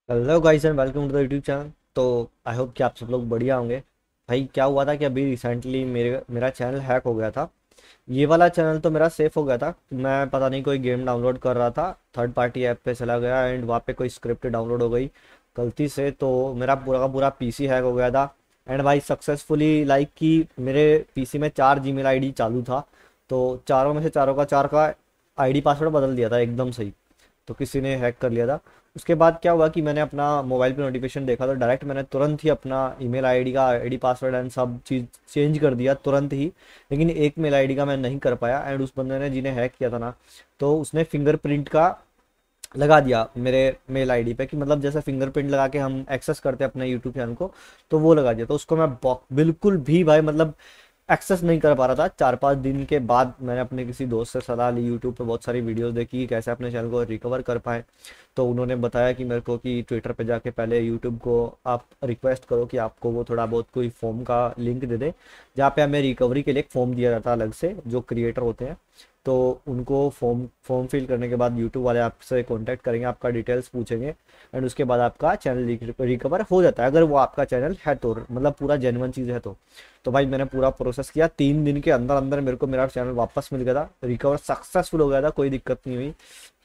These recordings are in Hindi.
Hello guys and welcome to the YouTube channel. तो आई होप कि आप सब लोग बढ़िया होंगे। भाई क्या हुआ था कि अभी रिसेंटली मेरा चैनल हैक हो गया था। ये वाला चैनल तो मेरा सेफ हो गया था। मैं पता नहीं कोई गेम डाउनलोड कर रहा था, थर्ड पार्टी ऐप पे चला गया एंड वहाँ पे कोई स्क्रिप्ट डाउनलोड हो गई गलती से, तो मेरा पूरा का पूरा पीसी हैक हो गया था। एंड भाई सक्सेसफुली लाइक कि मेरे पीसी में 4 जीमेल आईडी चालू था, तो चारों में से चारों का चार का आईडी पासवर्ड बदल दिया था एकदम सही। तो किसी ने हैक कर लिया था। उसके बाद क्या हुआ कि मैंने अपना मोबाइल पे नोटिफिकेशन देखा तो डायरेक्ट मैंने तुरंत ही अपना ईमेल आईडी का आईडी पासवर्ड एंड सब चीज़ चेंज कर दिया तुरंत ही। लेकिन एक मेल आईडी का मैं नहीं कर पाया एंड उस बंदे ने जिन्हें हैक किया था ना, तो उसने फिंगरप्रिंट का लगा दिया मेरे मेल आईडी पे, कि मतलब जैसे फिंगरप्रिंट लगा के हम एक्सेस करते हैं अपने यूट्यूब चैनल को, तो वो लगा दिया। तो उसको मैं बिल्कुल भी भाई मतलब एक्सेस नहीं कर पा रहा था। 4-5 दिन के बाद मैंने अपने किसी दोस्त से सलाह ली, यूट्यूब पे बहुत सारी वीडियोस देखी कि कैसे अपने चैनल को रिकवर कर पाए। तो उन्होंने बताया कि मेरे को कि ट्विटर पे जाके पहले यूट्यूब को आप रिक्वेस्ट करो कि आपको वो थोड़ा बहुत कोई फॉर्म का लिंक दे दे, जहाँ पे हमें रिकवरी के लिए एक फॉर्म दिया जाता है अलग से, जो क्रिएटर होते हैं। तो उनको फॉर्म फॉर्म फिल करने के बाद यूट्यूब वाले आपसे कांटेक्ट करेंगे, आपका डिटेल्स पूछेंगे एंड उसके बाद आपका चैनल रिकवर हो जाता है, अगर वो आपका चैनल है तो, मतलब पूरा जेन्युइन चीज़ है तो भाई मैंने पूरा प्रोसेस किया, 3 दिन के अंदर अंदर मेरे को मेरा चैनल वापस मिल गया था, रिकवर सक्सेसफुल हो गया था, कोई दिक्कत नहीं हुई।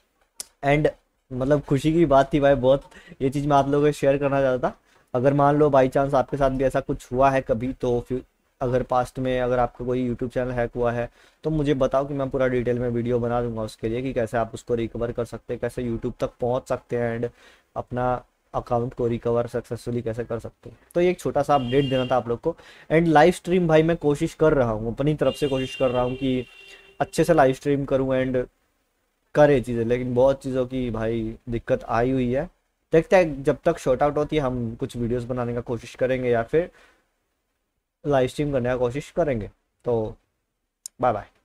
एंड मतलब खुशी की बात थी भाई बहुत। ये चीज़ मैं आप लोगों को शेयर करना चाहता था। अगर मान लो बाई चांस आपके साथ भी ऐसा कुछ हुआ है कभी, तो फिर अगर पास्ट में अगर आपका कोई यूट्यूब चैनल हैक हुआ है तो मुझे बताओ कि मैं पूरा डिटेल में वीडियो बना दूंगा उसके लिए, कि कैसे आप उसको रिकवर कर सकते हैं, कैसे यूट्यूब तक पहुंच सकते हैं एंड अपना अकाउंट को रिकवर सक्सेसफुली कैसे कर सकते हैं। तो ये एक छोटा सा अपडेट देना था आप लोग को। एंड लाइव स्ट्रीम भाई मैं कोशिश कर रहा हूँ, अपनी तरफ से कोशिश कर रहा हूँ कि अच्छे से लाइव स्ट्रीम करूँ एंड करे चीज़ें, लेकिन बहुत चीज़ों की भाई दिक्कत आई हुई है। देखते हैं, जब तक शॉर्ट आउट होती है हम कुछ वीडियोस बनाने का कोशिश करेंगे या फिर लाइव स्ट्रीम करने का कोशिश करेंगे। तो बाय बाय।